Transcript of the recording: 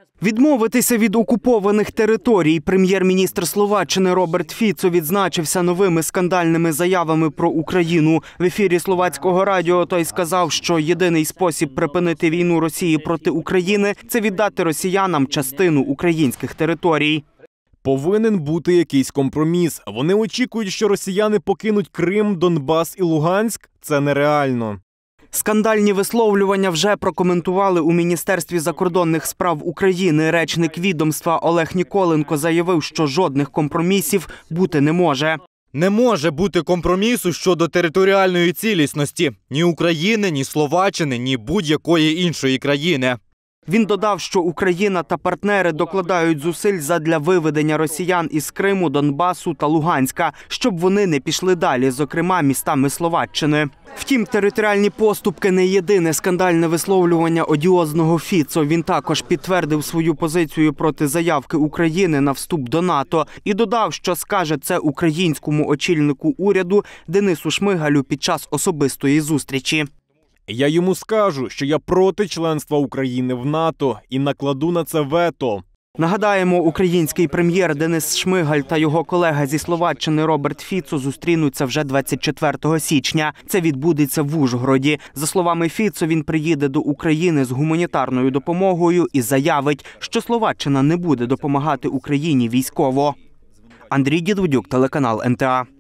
Відмовитися від окупованих територій. Прем'єр-міністр Словаччини Роберт Фіцо відзначився новими скандальними заявами про Україну. В ефірі словацького радіо той сказав, що єдиний спосіб припинити війну Росії проти України – це віддати росіянам частину українських територій. Повинен бути якийсь компроміс. Вони очікують, що росіяни покинуть Крим, Донбас і Луганськ. Це нереально. Скандальні висловлювання вже прокоментували у Міністерстві закордонних справ України. Речник відомства Олег Ніколенко заявив, що жодних компромісів бути не може. Не може бути компромісу щодо територіальної цілісності ні України, ні Словаччини, ні будь-якої іншої країни. Він додав, що Україна та партнери докладають зусиль задля виведення росіян із Криму, Донбасу та Луганська, щоб вони не пішли далі, зокрема містами Словаччини. Втім, територіальні поступки – не єдине скандальне висловлювання одіозного Фіцо. Він також підтвердив свою позицію проти заявки України на вступ до НАТО і додав, що скаже це українському очільнику уряду Денису Шмигалю під час особистої зустрічі. Я йому скажу, що я проти членства України в НАТО і накладу на це вето. Нагадаємо, український прем'єр Денис Шмигаль та його колега зі Словаччини Роберт Фіцо зустрінуться вже 24 січня. Це відбудеться в Ужгороді. За словами Фіцо, він приїде до України з гуманітарною допомогою і заявить, що Словаччина не буде допомагати Україні військово. Андрій Дідводюк, телеканал НТА.